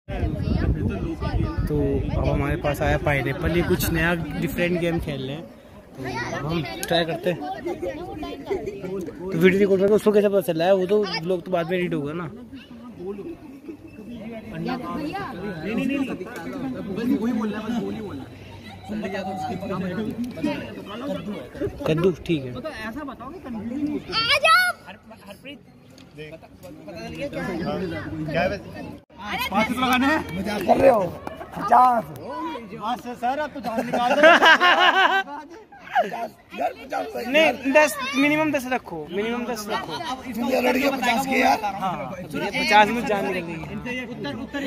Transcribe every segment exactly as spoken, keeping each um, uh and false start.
तो अब हमारे पास आया पाइनएप्पल। ये कुछ नया डिफरेंट गेम खेल रहे हैं, तो अब हम ट्राई करते हैं। तो वीडियो रिकॉर्ड करके उसको कैसे पता चल रहा है? वो तो लोग तो बाद में एडिट होगा ना। कद्दू ठीक है। ऐसा बताओ कि पाँच लगाने हैं, मजाक कर रहे हो? पचास सर, अब तो जान निकाल दो। नहीं, दस मिनिमम दस रखो, मिनिमम दस रखो। लड़के पचास के यार। पचास में जान निकल उत्तर उत्तर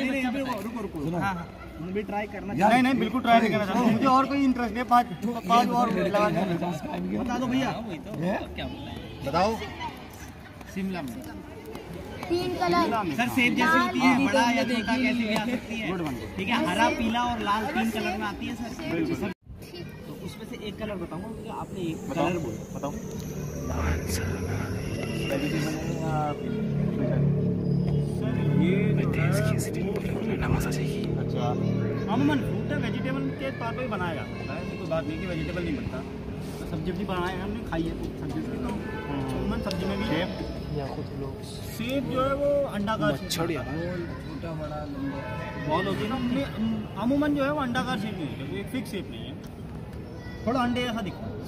भी ट्राई करना। नहीं नहीं, बिल्कुल ट्राई नहीं करना चाहता। मुझे और कोई इंटरेस्ट नहीं। पाँच पाँच और बता दो भैया। बताओ। शिमला में तीन कलर सर सेब जैसी होती है, बड़ा या छोटा कैसे भी आ सकती है। ठीक है, हरा, पीला और लाल तीन कलर में आती है सर। तो उसमें से एक कलर बताऊंगा, आपने एक कलर बोलो। बताओ। अच्छा, अमूमन फ्रूट है, वेजिटेबल के तौर पे बनाया जा सकता है। कोई बात नहीं कि वेजिटेबल नहीं बनता। तो सब्जी भी बनाए हैं हमने, खाई है सब्जी से। तो अमूमन सब्जी में भी सेब या कुछ लोग सेब जो है वो अंडा का छोटा बड़ा बॉल होती है ना, अमूमन जो है वो अंडाकार शेप नहीं होता, एक फिक्स शेप नहीं है, थोड़ा अंडे जैसा दिखता है।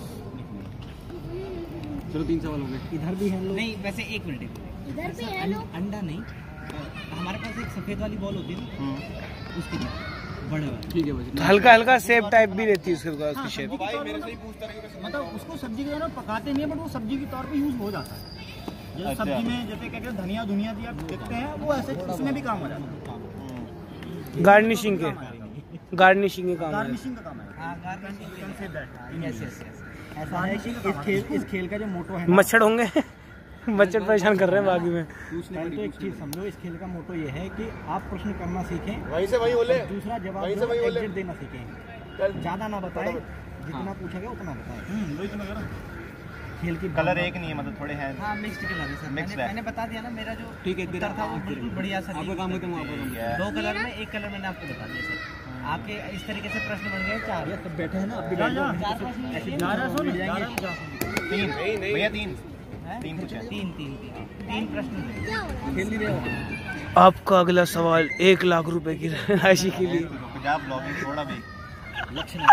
चलो तीन सवाल हो गए। इधर भी है लोग नहीं, वैसे एक मिनट, इधर भी है लोग। अंडा नहीं, हमारे पास एक सफेद वाली बॉल होती है ना, उसकी बड़े वाली। ठीक है भाई, हल्का हल्का सेब टाइप भी रहती है उसके बाद उसकी शेप। मतलब उसको सब्जी के ना पकाते नहीं है, बट वो सब्जी के तौर पे यूज हो जाता है। जैसे सब्जी में जैसे क्या कहते हैं धनिया धुनिया दिया देखते हैं, वो ऐसे उसमें भी काम हो जाता है। गार्निशिंग के गार्निशिंग के काम गार्निशिंग का काम है। हां, गार्निशिंग। Yes yes yes. ऐसा है कि इस खेल इस खेल का जो मोटो है, मच्छर होंगे। मच्छर परेशान कर रहे हैं बाकी में। तो एक चीज समझो, इस खेल का मोटो ये है कि आप प्रश्न करना सीखें, वहीं से वहीं बोले, दूसरा जवाब एग्जैक्ट देना सीखें, ज्यादा ना बताएं, जितना पूछा गया उतना बताएं। खेल की कलर एक नहीं है, मतलब थोड़े हैं। हाँ, मिक्स्ड कलर है सर। मैंने, मैंने बता दिया ना, मेरा जो ठीक है उत्तर था वो बिल्कुल बढ़िया सर। आपका काम खत्म हुआ। दो कलर में एक कलर मैंने आपको बता दिया सर। आपके इस तरीके से प्रश्न बन गए चार। ये सब बैठे हैं ना, अभी चार प्रश्न ऐसे तीन भैया, तीन तीन पूछे, तीन तीन तीन प्रश्न खेल नहीं रहे। आपका अगला सवाल एक लाख रुपए की राशि के लिए। पंजाब ब्लॉगिंग थोड़ा भी लक्ष्य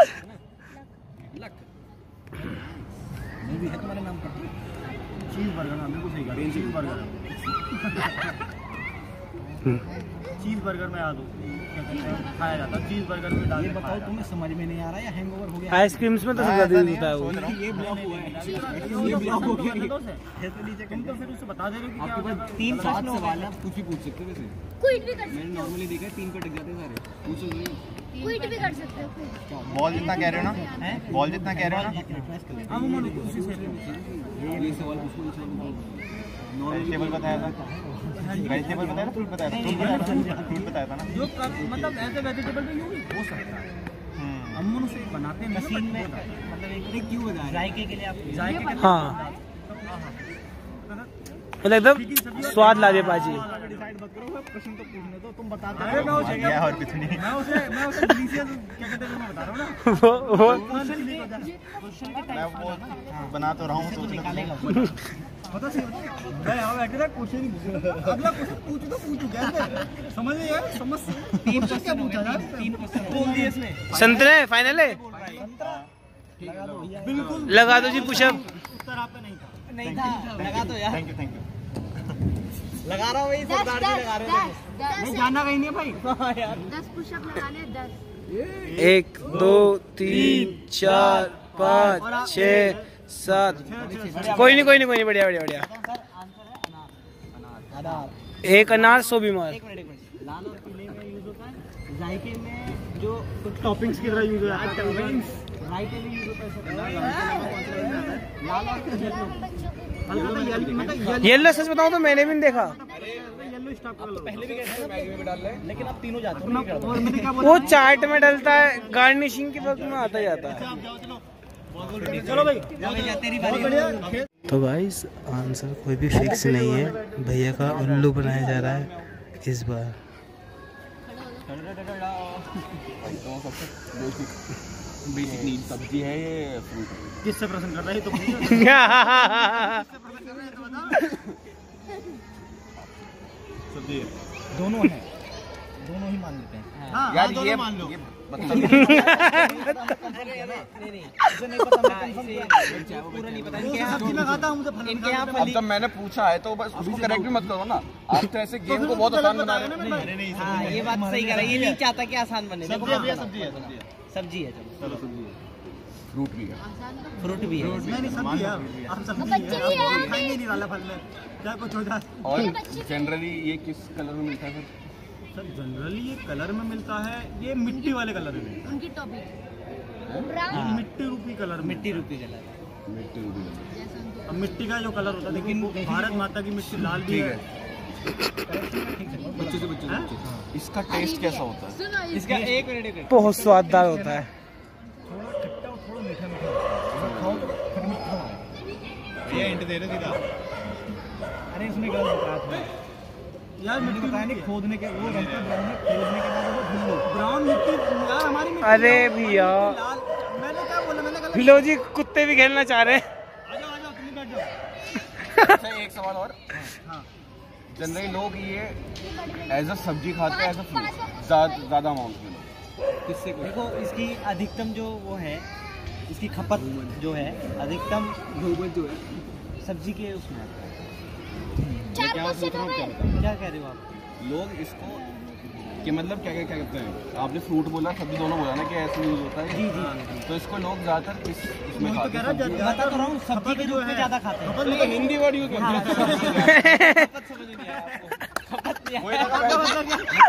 भी है तुम्हारे नाम पर। चीज बर्गर नाम है, कुछ नहीं कहा। चीज बर्गर चीज बर्गर में आ दो क्या कहते हैं खाया जाता है। चीज बर्गर में डाल। ये बताओ तुम्हें समझ में नहीं आ रहा या हैंगओवर हो गया? आइसक्रीम्स में तो सबसे ज्यादा होता है वो। ये ब्लॉक हुआ है, ये ब्लॉक हो गया। तुम तो फिर उससे बता दे रहे हो कि क्या तीन प्रश्न सवाल आप कुछ भी पूछ सकते हो। वैसे क्विट भी कर सकते हो। मैंने नॉर्मली देखा है तीन पे टिक जाते हैं सारे। पूछो क्विट भी कर सकते हो। बॉल जितना कह रहे हो ना, बॉल जितना कह रहे हो ना। अमूमन उसी से ये सवाल पूछो। वेजिटेबल बताया था, वेजिटेबल बताया था, फ्रूट बताया था, फ्रूट बताया था ना। जो मतलब ऐसे वेजिटेबल भी यूज हो सकता है। अमूमन से बनाते हैं मशीन में, मतलब एक क्यों बताया जायके के लिए आप जायके के। हाँ, मतलब एकदम स्वाद ला दे पाजी। डिसाइड मत करो, प्रश्न तो पूछने दो, तुम बताते हो और कुछ नहीं। मैं उसे मैं उसे डिलीशियस क्या कहते हैं मैं बता रहा हूं ना। वो वो क्वेश्चन के मैं वो बना तो रहा हूँ, तो निकालेगा पता सही बता। मैं यहां बैठे था, क्वेश्चन नहीं पूछा। अगला क्वेश्चन पूछ तो पूछू कैसे समझ नहीं यार, समझ तीन क्वेश्चन पूछा यार, तीन क्वेश्चन बोल दिए इसने। संतरे फाइनल है, लगा दो बिल्कुल लगा दो जी पुशअप। उत्तर आपका नहीं था, नहीं था, लगा दो यार। Thank you thank you. लगा रहा हूँ वही सरदार जी लगा रहे हैं। नहीं जाना कहीं नहीं भाई यार। दस पुशअप लगाने, दस। एक दो तीन चार पाँच छः सात। कोई नहीं कोई नहीं कोई नहीं, बढ़िया बढ़िया बढ़िया। एक अनार सौ बीमार। एक मिनट एक मिनट। लाल और पीले में यूज होता है, जायके में जो टॉपिंग्स की तरह यूज होता है, टॉपिंग्स रायते में यूज होता है। लाल और येलो सच बताऊं तो मैंने भी नहीं देखा। येलो स्टॉप कर लो, पहले भी कहते हैं मैगी में डाल रहे हैं, लेकिन आप तीनों जाते हो। वो चाट में डलता है, गार्निशिंग के वक्त में आता जाता है। चलो भाई तेरी बारी। तो गाइस आंसर कोई भी फिक्स नहीं है, भैया का उल्लू बनाया जा रहा है इस बार। तो सबसे बेसिक बेसिक नीड सब्जी है ये फ्रूट। किससे प्रश्न कर रहा है तो सब्जी है। दोनों है, दोनों ही मान लेते हैं। हाँ, यार हाँ, ये मान लो। ये नहीं नहीं इसे नहीं पता, मैं पूरा नहीं पता इनके यहाँ सब्जी में खाता हूँ मुझे फल इनके यहाँ अब फली। तब मैंने पूछा है तो बस उसको करेक्ट भी मत करो ना। आप तो ऐसे गेम को बहुत आसान बना रहे हो। अरे नहीं, हाँ ये बात सही कह रहा है, ये नहीं चाहता कि आसान बने। देखो सब्जी है, सब्जी है, सब्जी है। सब्जी है, चलो फ्रूट भी है। फ्रूट भी है। नहीं नहीं सब्जी है, आप सब्जी बच्चे भी है, हैं। आप खाएंगे नहीं वाला फल में क्या कुछ हो जाए। और जनरली ये किस कलर में मिलता है सर? सर जनरली ये कलर में मिलता है, ये मिट्टी वाले कलर में मिलता उनकी टॉपिक है। ब्राउन मिट्टी रूपी कलर में। मिट्टी रूपी कलर। मिट्टी रूबी कलर। अब मिट्टी का जो कलर होता है, लेकिन भारत माता की मिट्टी लाल भी ठीक है। है। बच्चे से बच्चे हैं? इसका टेस्ट कैसा होता है? सुनो इसका एक मिनट एक मिनट बहुत स्वाददार होता है। थोड़ा खट्टा और थोड़ा मीठा मीठा खाओ तो खट मीठा होगा। ये हिंट दे रहे सीधा। अरे इसमें क्या बताया था यार? मिट्टी बताया नहीं, खोदने के वो रंग का ब्राउन है, खोदने के बाद वो धुल लो। ब्राउन मिट्टी यार हमारी मिट्टी। अरे भैया। लाल मैंने क्या बोला, मैंने गलत। लो जी, कुत्ते भी खेलना चाह रहे हैं। आ जाओ आ जाओ, तुम बैठ जाओ। अच्छा एक सवाल और। हाँ जनरली लोग ये एज अ सब्जी खाते हैं, एज अ फ्रूट ज़्यादा अमाउंट में लोग। किससे को? देखो इसकी अधिकतम जो वो है, इसकी खपत जो है अधिकतम जो है सब्जी के उसमें आता है। चार क्वेश्चन हो गए। क्या कह रहे हो आप? लोग इसको कि मतलब क्या क्या क्या कहते हैं? आपने फ्रूट बोला, सब्जी दोनों बोला ना कि ऐसे यूज होता है। जी जी तो इसको लोग ज़्यादातर किस इसमें वही तो खाते कह हैं? रहा सब्जी? हूँ, बता तो रहा हूँ, सब्जी के रूप में ज्यादा खाते हैं। खपत मतलब हिंदी वर्ड यूज करते हैं। खपत समझ नहीं आया आपको। खपत नहीं वही आया। लगा वैसे-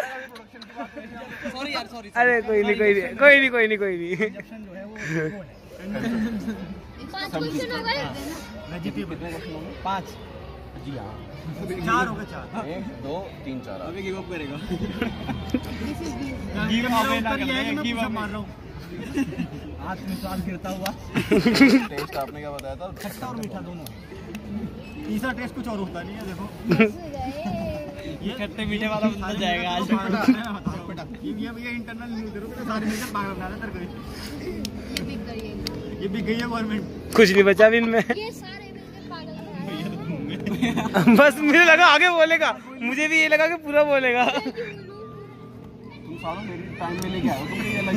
सॉरी यार सॉरी। अरे कोई नहीं कोई नहीं कोई नहीं कोई नहीं कोई नहीं। इंजेक्शन जो है वो वो है पांच क्वेश्चन हो गए। वेजिटेबल। पाँच। जी हाँ। चार हो गए, चार। एक दो तीन चार। अभी गिव अप करेगा। दिस इज गिव अवे ना कर ले, गिव अप मार रहा हूँ। आत्मविश्वास गिरता हुआ। टेस्ट आपने क्या बताया था? खट्टा और मीठा दोनों। तीसरा टेस्ट कुछ और होता नहीं है, देखो। ये खट्टे मीठे वाला बंदा जाएगा आज। ये ये ये इंटरनल न्यूज़ देखो, सारे मीडिया पागल बना रहे हैं तेरे को। ये बिक गई है। ये भी गई है गवर्नमेंट। कुछ नहीं बचा भी इनमें। ये सारे मिलकर पागल हैं। बस मुझे लगा आगे बोलेगा, मुझे भी ये लगा कि पूरा बोलेगा। तुम सालों मेरी टाइम में लेके आए हो, तुम ये अलग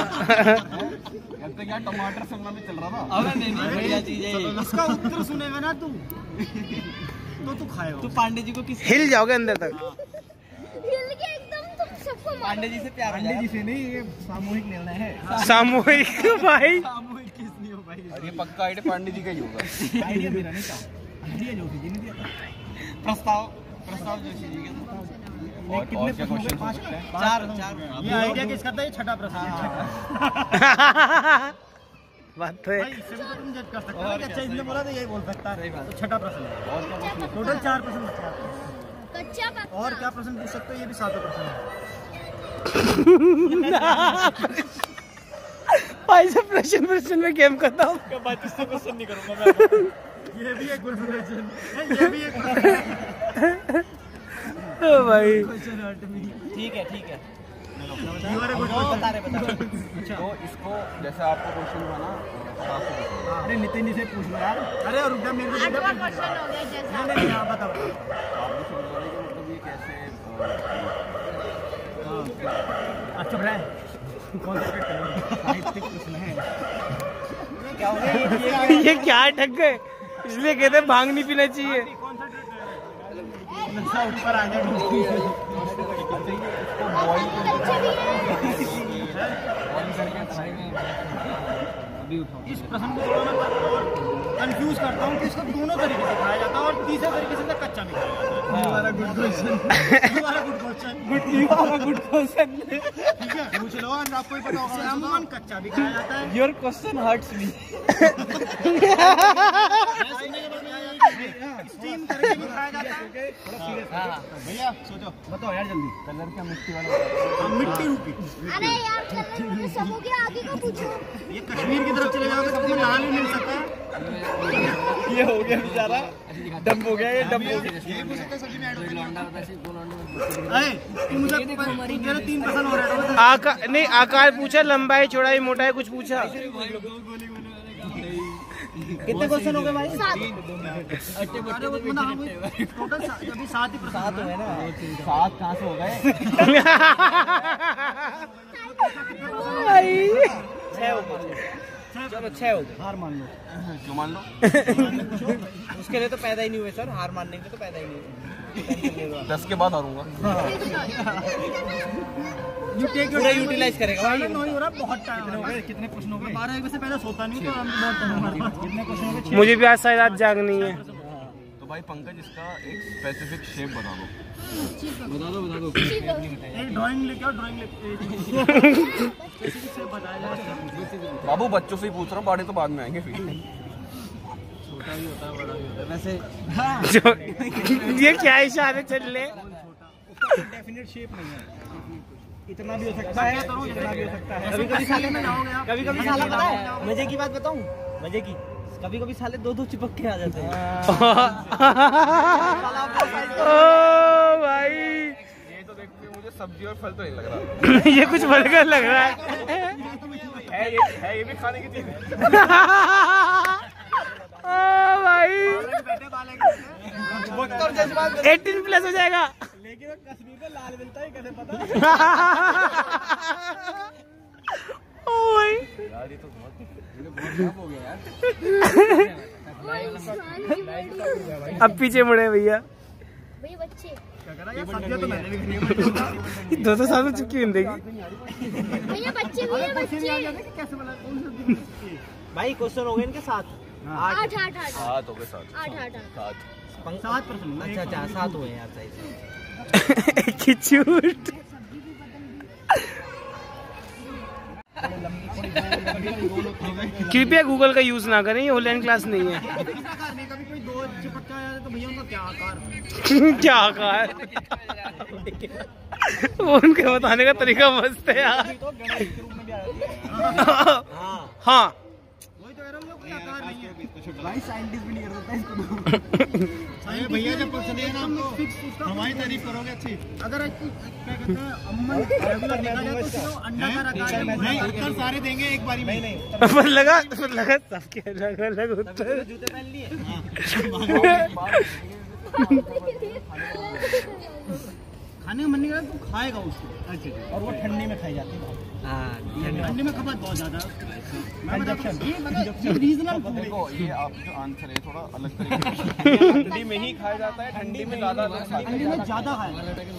अब तक यार टमाटर शिमला में चल रहा था। अबे नहीं नहीं बढ़िया चीज है ये। इसका उत्तर सुनेगा ना तू तो तू खाएगा। तू पांडे जी को किस हिल जाओगे अंदर तक। हिल के एकदम तुम सबको मारो। पांडे जी से प्यार हो पांडे जाएगा। जी से नहीं, ये सामूहिक निर्णय है। सामूहिक भाई। सामूहिक किस नहीं हो भाई। और ये पक्का आइडिया पांडे जी का ही होगा। आइडिया मेरा नहीं था, आइडिया जो थी जी ने दिया था। प्रस्ताव प्रस्ताव जोशी जी के और और क्या क्वेश्चन हो सकते हैं? चार चार। ये आइडिया किसका था? ये छठा प्रश्न। बात तो है। भाई इससे भी तो तुम जज कर सकते हो कि अच्छा इसने बोला तो यही बोल सकता है। तो छठा प्रश्न है। और क्या प्रश्न? टोटल चार प्रश्न बचे हैं। कच्चा पक्का। और क्या प्रश्न पूछ सकते हो? ये भी सातों प्रश्न है। भाई से प्रश्न प्रश्न में गेम करता हूँ। क्वेश्चन नहीं करूंगा मैं। ये भी एक क्वेश्चन है, ये भी एक ओ भाई क्वेश्चन हर्ट मी। ठीक है ठीक है। यू आर ए गुड बता रहे बता रहे। तो इसको जैसे आपको क्वेश्चन बना अरे नितिन जी से पूछ लो यार। अरे रुक जा, मेरे को आठवां क्वेश्चन हो गया जैसा। नहीं नहीं आप बताओ। आपने शुरू करें कि मतलब ये कैसे अच्छा रहा है। कॉन्सेंट्रेट करो, साहित्यिक प्रश्न है। क्या हो गया ये? ये क्या ठग गए, इसलिए कहते हैं भांग नहीं पीना चाहिए। नक्शा ऊपर आ गया। कच्चे भी हैं। इस प्रश्न को थोड़ा मैं कंफ्यूज करता हूँ कि इसको दोनों तरीके से खाया जाता है और तीसरे तरीके से कच्चा भी खाया जाता है। हमारा गुड क्वेश्चन, हमारा good question, good good question. ठीक है, पूछ लो और आपको ही पता होगा। अमूमन कच्चा भी खाया जाता है। Your question hurts me. सुनने के बाद मैं यही स्टीम करके भी खाया जाता है। भैया सोचो, बताओ यार जल्दी, कलर क्या मिट्टी वाला? हाँ, मिट्टी रूपी। अरे यार कलर सब हो गया, आगे का पूछो। ये कश्मीर की तरफ चले जाओगे तो लाल ही मिल सकता है। ये हो गया बेचारा, डंप हो गया, ये डंप हो गया। यही पूछ सकते सब्जी में ऐड होता है। अरे तुम मुझे मेरे तीन पसंद हो रहा है। आकार नहीं, आकार पूछा, लंबाई चौड़ाई मोटाई कुछ पूछा। कितने क्वेश्चन हो गए भाई? सात। अरे वो मतलब हम टोटल अभी सात ही सात हो गए ना। सात कहाँ से हो गए? छह हो गए। चलो छह हो गए। हार मान लो। क्यों मान लो? उसके लिए तो पैदा ही नहीं हुए सर, हार मानने के तो पैदा ही नहीं हुए। दस के बाद हारूंगा। पूरा यूटिलाइज करेगा भाई। नौ ही हो रहा, बहुत टाइम हो गया। कितने क्वेश्चन हो गए? बारह एक बजे से पहले सोता नहीं तो हम बहुत टाइम हो रहा। कितने क्वेश्चन हो गए? मुझे भी आज सारी रात जागनी है। तो भाई पंकज, इसका एक स्पेसिफिक शेप बता दो। एक ड्राइंग लेके आओ, ड्राइंग लेके बाबू बच्चों से ही पूछ रहा हूँ, बड़े तो बाद में आएंगे फिर। वैसे जो ये क्या इशारे चल रहे? डेफिनेट शेप नहीं है, इतना भी हो सकता है, इतना भी हो सकता है। कभी कभी साले में जाओगे आप, कभी कभी साला पता है, मजे की बात बताऊं, मजे की, कभी कभी साले दो दो चिपक के आ जाते हैं। ओ भाई, ये तो देखते मुझे सब्जी और फल तो नहीं लग रहा। ये कुछ बर्गर लग रहा है। है ये है ये भी खाने की चीज है। ओ भाई, एटीन प्लस हो जाएगा। लेकिन कश्मीर में लाल मिलता है, कैसे पता? ओ भाई, यार ये तो बहुत खराब हो गया यार। अब पीछे मुड़े भैया। भाई बच्चे सब्जियां तो मैंने भी खरीदी। दो सौ साल हो चुकी जिंदगी। भैया बच्चे भी हैं, बच्चे। कैसे बना? कौन सी सब्जी? भाई क्वेश्चन हो गए इनके साथ। आठ आठ आठ सात हो गए, सात आठ आठ आठ। सात। सात परसेंट। अच्छा अच्छा सात हुए यार, सही सही। कि झूठ। कृपया गूगल का यूज ना करें, ये ऑनलाइन क्लास नहीं है। कभी कोई दो चिपक के आ जाए तो भैया उनका क्या आकार? क्या आकार? वो उनके बताने का तरीका मस्त है यार। हाँ, वही तो कह रहा हूँ, कोई आकार नहीं है। भाई साइंटिस्ट भी नहीं कर सकता इसको। भैया जब पसंद है ना हमको, हमारी तारीफ करोगे अच्छी। अगर क्या कहते हैं अम्मन रेगुलर देखा जाए तो सिर्फ अंडा का आकार नहीं, उत्तर सारे देंगे एक बारी में। नहीं पर लगा पर लगा सबके अलग अलग उत्तर। जूते पहन लिए। खाने का मन नहीं कर रहा तो खाएगा उसको। अच्छा, और वो ठंडी में खाई जाती है। हाँ, ठंडी में खपत बहुत ज्यादा है। मैं बताता हूँ, ये मतलब रीजनल फूड है। देखो ये आप जो आंसर है थोड़ा अलग तरीके से। ठंडी में ही खाया जाता है, ठंडी में ज्यादा ठंडी में ज्यादा खाया।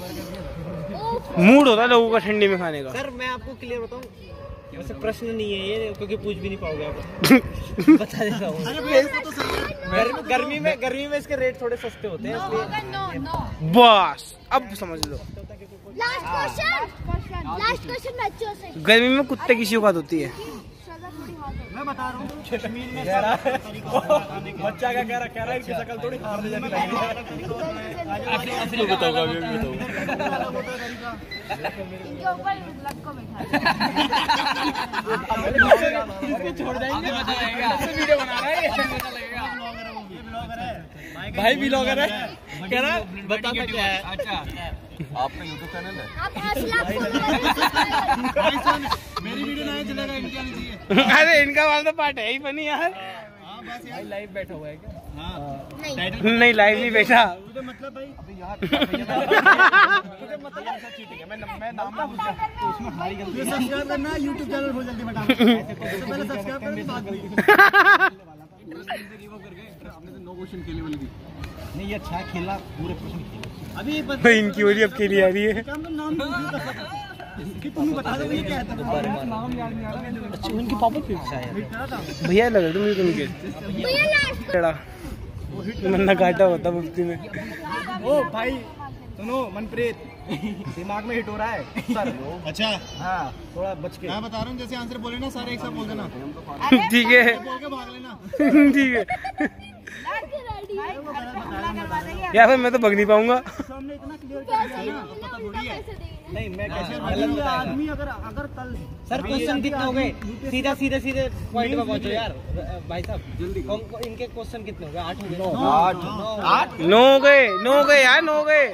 मूड होता है लोगों का ठंडी में खाने का। सर मैं आपको क्लियर बताऊं, वैसे प्रश्न नहीं है ये, क्योंकि पूछ भी नहीं पाओगे आप। बता देता हूँ। गर्मी गर्मी में गर्मी में इसके रेट थोड़े सस्ते होते हैं, इसलिए। No no. बस अब समझ लो, लास्ट क्वेश्चन, लास्ट क्वेश्चन बच्चों से। गर्मी में कुत्ते की औकात होती है। मैं बता रहा हूँ कश्मीर में बच्चा का कह रहा कह रहा है इनकी शक्ल थोड़ी हार ले जाती है। बताऊंगा अभी बताऊंगा। इनके ऊपर लग को बैठा। छोड़ जाएंगे, वीडियो बना रहा है भाई, ब्लॉगर है, कह रहा बताता क्या है। अच्छा, आपका यूट्यूब चैनल है? आप असला मेरी वीडियो नहीं चलेगा, इनकी आनी चाहिए। अरे इनका वाला तो पार्ट है ही फनी यार। भाई लाइव बैठा हुआ है क्या? नहीं नहीं, लाइव नहीं बैठा। तो मतलब भाई चीटिंग है, मैं मैं नाम में भूल गया। तो उसमें हमारी गलती है। सब्सक्राइब करना यूट्यूब चैनल बहुत जल्दी बता। पहले सब्सक्राइब करने बाद में आपने तो नो क्वेश्चन खेलने वाली थी। नहीं, ये अच्छा खेला, पूरे प्रश्न खेला। अभी इनकी वजह अब खेली आ रही है। नाम कि तुम बता दो ये क्या है। नाम याद नहीं आ रहा। अच्छा, उनके पापा क्यों शायद भैया लग रहे तुम उनके भैया लास्ट टेढ़ा मन्ना काटा होता मुफ्ती में। ओ भाई सुनो मनप्रीत, दिमाग में हिट हो रहा है सर। अच्छा हाँ, थोड़ा बच के। मैं बता रहा हूँ, जैसे आंसर बोले ना सारे एक साथ बोल देना। ठीक है, बोल के भाग लेना। ठीक है। या फिर मैं तो भग नहीं पाऊंगा। हमने इतना क्लियर कर दिया ना, पता थोड़ी है। नहीं मैं कैसे आदमी अगर अगर कल सर क्वेश्चन कितने हो गए? सीधा सीधे सीधे पॉइंट पे पहुंचो यार भाई साहब, जल्दी। इनके क्वेश्चन कितने हो गए? आठ हो गए। आठ आठ नौ हो गए, नौ हो गए यार, नौ हो गए।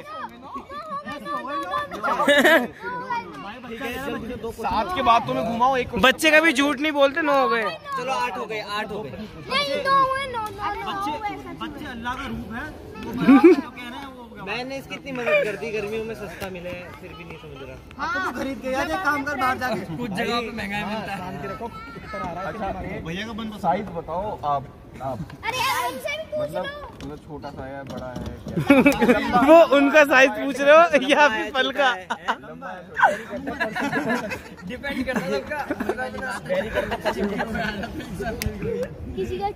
सात के बाद तुम्हें घुमाओ एक। बच्चे कभी झूठ नहीं बोलते, नौ हो गए। चलो आठ हो गए, आठ हो गए। बच्चे बच्चे अल्लाह का रूप है, वो जो कह रहे हैं वो हो गया। मैंने इसकी इतनी मदद कर दी, गर्मियों में सस्ता मिले फिर भी नहीं समझ रहा। आपको तो खरीद के यार, एक काम कर बाहर जाके, कुछ जगह पे महंगा मिलता है। अच्छा भैया का बंद साइज बताओ आप आप अरे हमसे भी पूछ मतलब लो। मतलब छोटा सा है बड़ा है क्या? वो उनका साइज पूछ रहे हो या फिर फल का? डिपेंड करता है सबका। किसी का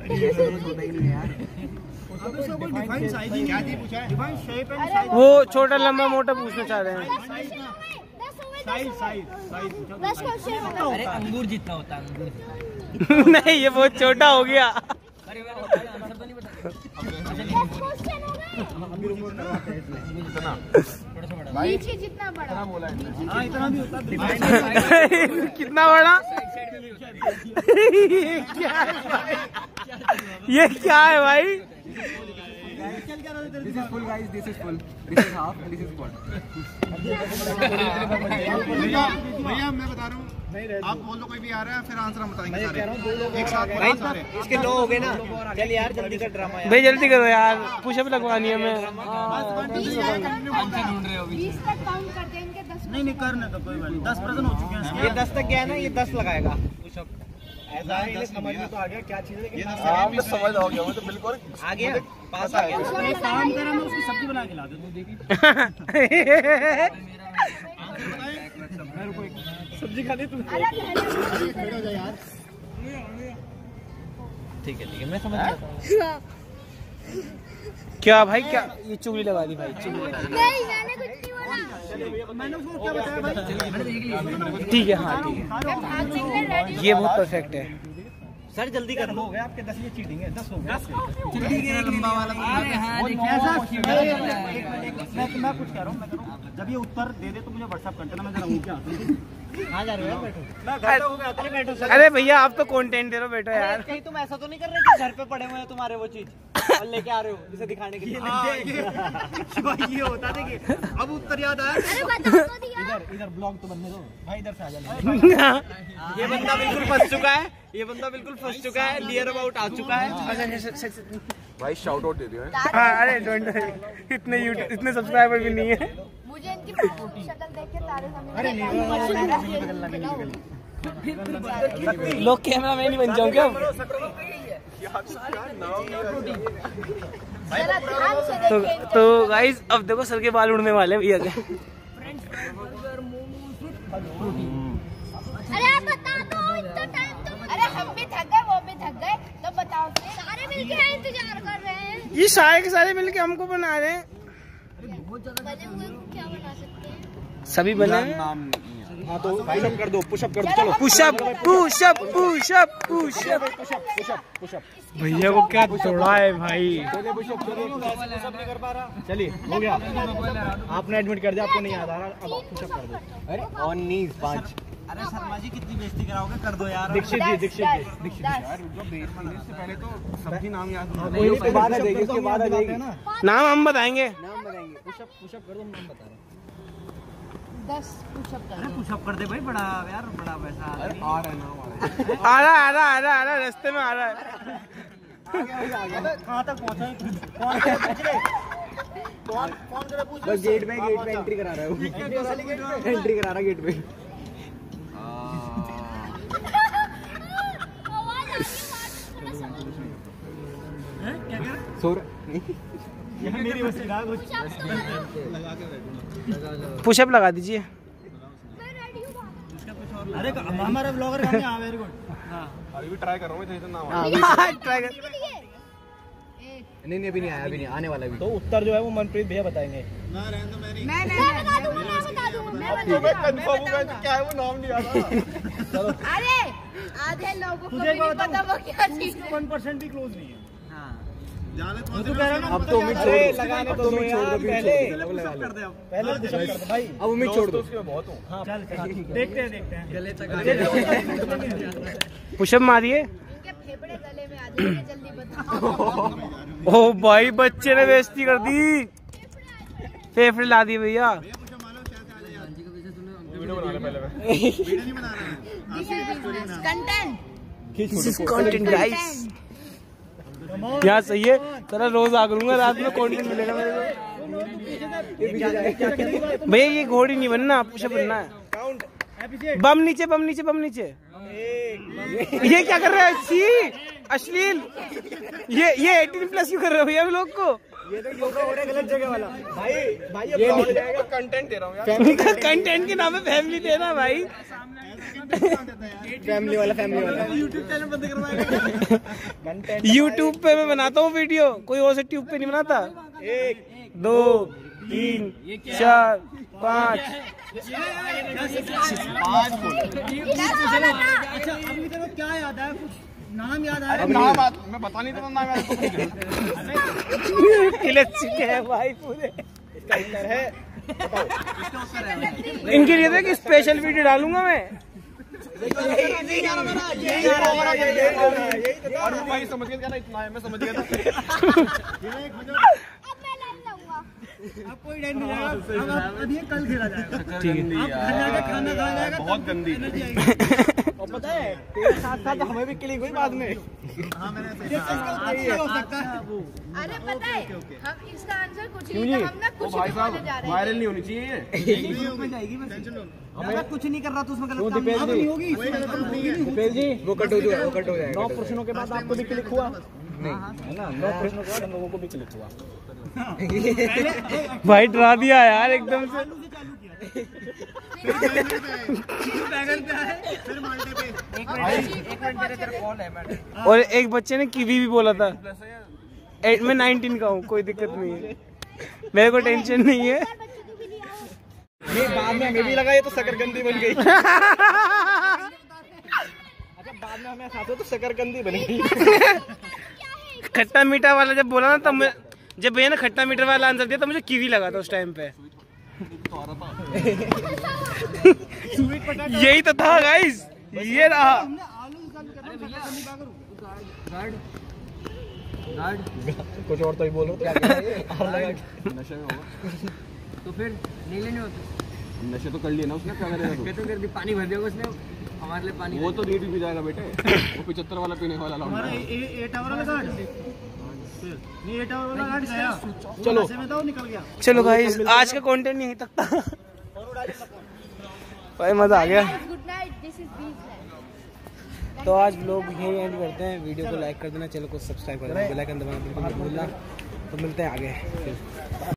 अब इसका कोई डिफाइन साइज ही क्या थी पूछा है? Define shape and size. वो छोटा लंबा मोटा पूछना चाह रहे हैं। साइज साइज साइज पूछा। दस क्वेश्चन बताओ। अरे अंगूर जितना होता है, अंगूर। नहीं, ये बहुत छोटा हो गया। अरे आंसर तो नहीं बता। दस क्वेश्चन हो गए। इतना नीचे जितना बड़ा। बोला है हाँ इतना भी होता है। कितना बड़ा? ये क्या है भाई? ये क्या है भाई? This is full guys, this is full, this is half and this is quarter. भैया भैया मैं बता रहा हूँ, आप बोल दो कोई भी आ रहा है फिर आंसर हम बताएंगे सारे। एक साथ भाई सारे। इसके नौ हो गए ना। चल यार जल्दी कर ड्रामा यार। भाई जल्दी करो यार, पुशअप लगवानी है हमें। बीस तक काउंट कर देंगे। दस नहीं नहीं करने तो कोई बात नहीं, दस परसेंट हो चुके हैं ये दस तक गया ना, ये दस लगाएगा पुशअप। ऐसा है समझ में तो आ गया क्या चीज़ है। आप तो समझ आओगे, मैं तो बिल्कुल आ गया, पास आ गया। एक काम करा, मैं उसकी सब्जी बना के ला दूँ, देखी सब्जी खानी तुम। ठीक है ठीक है, मैं समझ गया। क्या भाई, क्या ये चुगली लगा दी भाई, चुगली लगा दी। नहीं मैंने कुछ नहीं बोला। मैंने उसको क्या बताया भाई? ठीक है, हाँ ठीक है, मैं भाग निकले रेडी। ये बहुत परफेक्ट है। सर जल्दी कर हो गए आपके दस, ये चीटिंग है। दस हो गए। लंबा वाला। अरे हाँ ऐसा मैं मैं कुछ कह रहा हूँ, मैं कह रहा हूँ जब ये उत्तर दे दे तो मुझे व्हाट्सएप कर देना, मैं जरा ऊँचे आता हूँ। कहाँ जा रहे हो यार? बैठो। मैं घर हो गया तो बैठो सर। अरे भैया आप तो कंटेंट दे रहे हो, बैठो यार। कहीं तुम ऐसा तो नहीं कर रहे कि घर पे पड़े हुए हैं तुम्हारे वो चीज और लेके आ रहे हो इसे दिखाने के लिए? भाई ये होता देखिए, अब उत्तर याद आया। अरे बता तो दिया। इधर इधर ब्लॉग तो बनने दो भाई, इधर से आ जा। ये बंदा बिल्कुल फंस चुका है, ये बंदा बिल्कुल फंस चुका है, नियर अबाउट आ चुका है। भाई शाउट आउट दे दियो है। अरे डोंट, इतने यूट्यूब इतने सब्सक्राइबर भी नहीं है। मुझे इनकी शक्ल देख के तारे समझ। अरे नहीं लोग कैमरा मैन ही बन जाऊँ क्या? तो तो गाइस अब देखो सर के बाल उड़ने वाले हैं भैया के। अरे आप बता दो, इतना टाइम तो। अरे हम भी थक गए, वो भी थक गए, तो बताओ सारे मिलके इंतजार कर रहे हैं। ये सारे के सारे मिलके हमको बना रहे हैं। बने हुए को क्या बना सकते हैं? सभी बने हैं। हाँ तो पुशअप कर दो, पुशअप कर दो, चलो pushup pushup pushup pushup pushup pushup pushup. भैया को क्या तोड़ा है भाई। चलिए पुशअप चलिए, पुशअप नहीं कर पा रहा। चलिए हो गया, आपने एडमिट कर दिया, आपको नहीं याद आ रहा, अब आप पुशअप कर दो। अरे ऑन नीज पाँच। अरे शर्मा जी कितनी बेइज्जती कराओगे, कर दो यार। दीक्षित जी दीक्षित जी दीक्षित यार जो बेइज्जती से पहले तो सब्जी नाम याद कोई नहीं, उसके बाद आ जाएगी, उसके बाद आ जाएगी ना। नाम हम बताएंगे। नाम बताएंगे, पुशअप पुशअप कर दो, नाम बता रहे हैं। दस पुशअप कर। अरे पुशअप कर दे भाई, बड़ा यार बड़ा पैसा आ रहा है नाम आ रहा है। आ रहा आ रहा आ रहा आ रहा रास्ते में आ रहा है। कहाँ तक पहुँचे? कौन कौन कौन जरा पूछ। बस गेट में गेट में एंट्री करा रहा है वो। एंट्री करा रहा गेट में। सो ये मेरी वैसे गाय कुछ पुशअप लगा दीजिए। मैं रेडी हूँ। अरे हमारा ब्लॉगर कहाँ है? हाँ वेरी गुड। हाँ अभी भी ट्राई कर रहा हूँ, इतना नाम आ ट्राई कर। नहीं नहीं अभी नहीं आया, अभी नहीं आने वाला भी। तो उत्तर जो है वो मनप्रीत भैया बताएंगे। मैं मैं बता दूँ, मैं बता दूँ, मैं बता दूँ। कंफर्म हुआ तो क्या है वो नाम नहीं आता। अरे आधे लोगों को भी तुझे नहीं पता वो क्या चीज़ है। वन परसेंट भी क्लोज नहीं है। हाँ तू कह रहा ना अब तो उम्मीद छोड़ दो, लगाने अब तो तो दो उम्मीद छोड़ दो, यार, पहले पहले लगा ले। पहले पुशअप कर दो भाई। अब उम्मीद छोड़ दो। चल देखते हैं देखते हैं पुशअप मारिए। इनके फेफड़े गले में आ जाएंगे, जल्दी बताओ। ओ भाई बच्चे ने बेइज्जती कर दी, फेफड़े ला दिए भैया। वीडियो बना ले पहले मैं। कंटेंट कंटेंट गाइस, यहाँ सही है। तेरा रोज आ करूंगा, रात में कंटेंट मिलेगा मेरे को। भैया ये घोड़ी नहीं बनना, पुशअप बनना है। बम नीचे, बम नीचे, बम नीचे। ये क्या कर रहा है? सी अश्लील। ये ये अठारह प्लस क्यों कर रहे हो भैया लोग को? ये तो योगा हो रहा है गलत जगह वाला भाई। भाई ये नहीं जाएगा, कंटेंट दे रहा हूँ यार। कंटेंट के नाम पे फैमिली देना भाई। फैमिली वाला फैमिली वाला यूट्यूब चैनल बंद करवाएगा। कंटेंट यूट्यूब पे मैं बनाता हूँ वीडियो, कोई और से ट्यूब पे नहीं बनाता। एक दो तीन चार पाँच। अच्छा अभी तेरे को क्या याद है? कुछ नाम याद आया? अरे नाम बात मैं बता नहीं था नाम यार। खिलच चुके हैं भाई पूरे। इसका उत्तर है, इनके लिए देख स्पेशल वीडियो डालूंगा मैं। और भाई समझ गया ना, इतना है मैं समझ गया था। अब मैं लाइन लाऊंगा। अब कोई टाइम नहीं जाएगा। अब अब ये कल खेला जाएगा। ठीक है। अब घर जाकर खाना खाया जाएगा, बहुत तब गंदी। एनर्जी आएगी। और पता है तेरे साथ साथ हमें भी क्लिक हुई बाद में। ये इसका उत्तर ये हो सकता है। अरे पता है हम इसका आंसर कुछ क्यों नहीं जी? था, हम ना ओ कुछ भाई नहीं बोलने जा साहब रहे वायरल हैं। नहीं होनी चाहिए ये। अगर कुछ नहीं कर रहा तो उसमें गलत क्यों काम दीपेश अब जी? नहीं होगी, इसमें गलत काम होगी नहीं। दीपेश जी वो कट हो जाएगा, वो कट हो जाएगा। नौ प्रश्नों के बाद आपको भी क्लिक हुआ नहीं है ना? नौ प्रश्नों के बाद हम लोगों को भी क्लिक हुआ। भाई डरा दिया यार एकदम से। आलू से चालू किया। बैगन पे आए, फिर माल्टे पे। एक मिनट एक मिनट मेरे तेरे कॉल है मैडम। और एक बच्चे ने कीवी भी बोला था। एट में नाइनटीन का हूँ, कोई दिक्कत नहीं है, मेरे को टेंशन नहीं है। ये बाद में हमें भी लगा ये तो शकरकंदी बन गई। अच्छा बाद में हमें खाते तो शकरकंदी बन गई। खट्टा मीठा वाला जब बोला ना, तब मैं, जब भैया ने खट्टा मीठा वाला आंसर दिया तो मुझे कीवी लगा था उस टाइम पे। यही तो था गाइस, ये रहा। हमने आलू से चालू किया था, शकरकंदी बागर कुछ और तो ही बोलो क्या कह रहे हैं? और लगा नशे में होगा। तो फिर नहीं लेने होते नशे तो कर लिए ना उसने, क्या करेगा तू? तो फिर पानी भर दिया उसने हमारे लिए पानी। वो तो नीट भी जाएगा बेटे। वो पिछहत्तर वाला पीने वाला हमारा लौंडा है। ए ए टावर वाला कार्ड नहीं, ए टावर वाला कार्ड गया। चलो। नशे में था वो निकल गया। चलो गाइस आज का कंटेंट यहीं तक था। भाई मजा आ गया। Good night, this is beach. तो आज लोग यहीं एंड करते हैं। वीडियो को लाइक कर देना, चैनल को सब्सक्राइब कर देना, बेल आइकन दबाना बिल्कुल मत भूलना। तो मिलते हैं आगे फिर।